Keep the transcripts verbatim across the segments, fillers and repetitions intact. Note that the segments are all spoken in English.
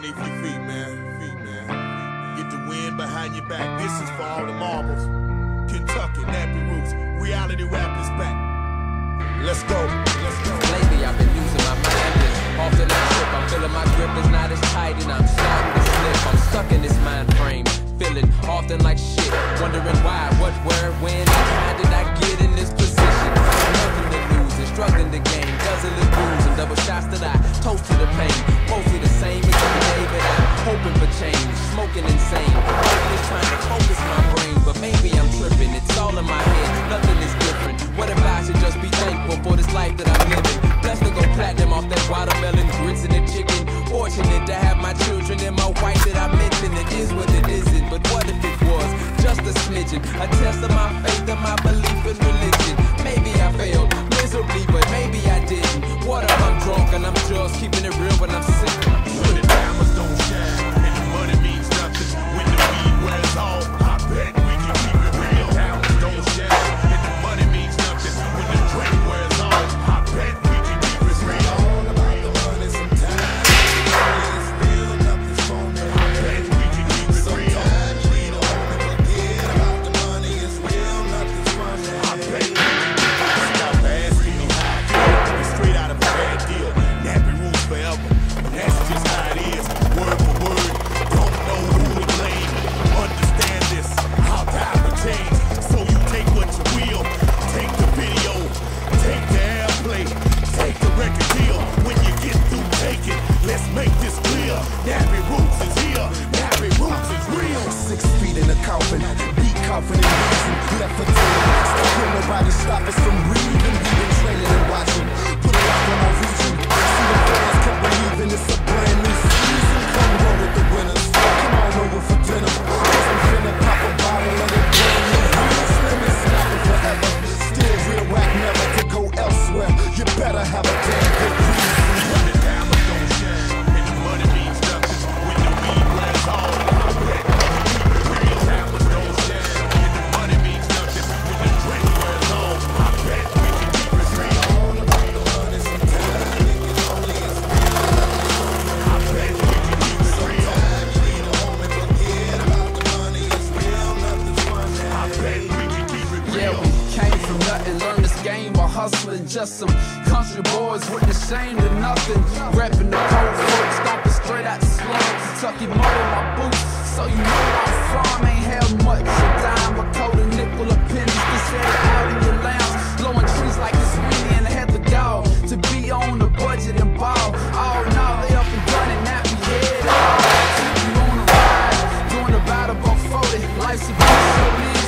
underneath your feet, man. Feet, man. Get the wind behind your back. This is for all the marbles. Kentucky, nappy roots. Reality rap is back. Let's go. Let's go. Lately I've been using my mind and often I trip. I'm feeling my grip is not as tight and I'm starting to slip. I'm stuck in this mind frame, feeling often like shit. Wondering why, what, where, when, and how did I get in this position? Nothing to lose and struggling to gain. Guzzling booze and double shots that I toast to the pain. Mostly the same as every day, but I'm hoping for change. Smoking insane. Just trying to focus my brain, but maybe I'm tripping. It's all in my head. Nothing is different. What if I should just be thankful for this life that I'm living? Blessed to go platinum off that watermelon, grits and the chicken. Fortunate to have my children and my wife that I mentioned. It is what it isn't, but what if it was just a smidgen? A test of my faith and my belief in religion. Maybe I failed miserably, but maybe I didn't. What if I'm drunk and I'm just keeping it real when I'm sick? When the diamonds don't shine and the money means nothing, when the weed wears off, I bet we can keep it real. Diamonds don't shine and the money means nothing, when the drink wears off, I bet we can keep it real. All about the money sometimes, it's real, nothing's phony. I bet we can keep it real. Sometimes we don't forget about the money, it's real, nothing's funny. I bet we can keep it real. Stop asking me how I feel, it's straight out of a bad deal. Nappy roots forever. That's just how it is, word for word. Don't know who to blame. Understand this, I'll die for change. So you take what you will. Take the video, take the airplay, take the record deal. When you get through taking, let's make this clear. Nappy Roots is here, Nappy Roots is real. Six feet in a coffin, beat confident reason. Left for dead, still can nobody stop us from breathing. We've been training and watching, put a lock on our region. See the fans kept believing it's a brand new season. Come roll with the winners, come on over for dinner. Cause I'm finna pop a bottle of the brand new real. Slim and snapping forever, still real whack, never to go elsewhere. You better have a damn good reason. When the diamonds don't shine and the money means nothing, when the weed wears off, I bet we can keep it real. Diamonds don't shine and the money means nothing, when the drink wears off, I bet we can keep it real. All about the money sometimes, thinking only it's real, nothing's phony. I bet we can keep it real. Sometimes we don't forget about the money, it's real, nothing's funny. I bet we can keep it real. Yeah, we came from nothing, learned this game while hustling. Just some country boys with the shame to nothing. Repping the cold folks, stomping straight out the slums. Kentucky mud in my boots, so you know where I'm from. Ain't held much, a dime, a coat, a nickel, a penny. Just set it out in your lounge, blowing trees like it's windy and had the dog to be on the budget and ball. All now they up and running, nappy head. Take you on a ride, doing about about forty. Life's a bitch, so easy.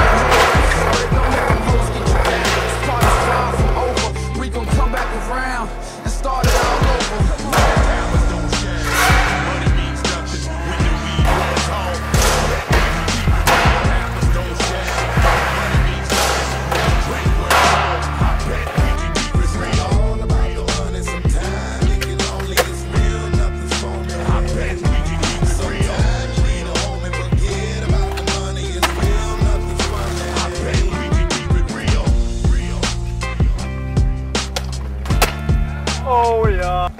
Sorry, don't let them hoes get you down. This party's far from over. We gon' come back around and start it all over. Diamonds don't shine, the money means nothing, when the weed wears off, I bet we can keep it real. Diamonds don't shine, the money means nothing, when the drink wears off, I bet we can keep it real. All about the money sometimes, thinking only it's real, nothing's phony. I bet we can keep it real. Sometimes we don't forget about the money, it's real, nothing's funny. I bet we can keep it real. Real. Oh yeah.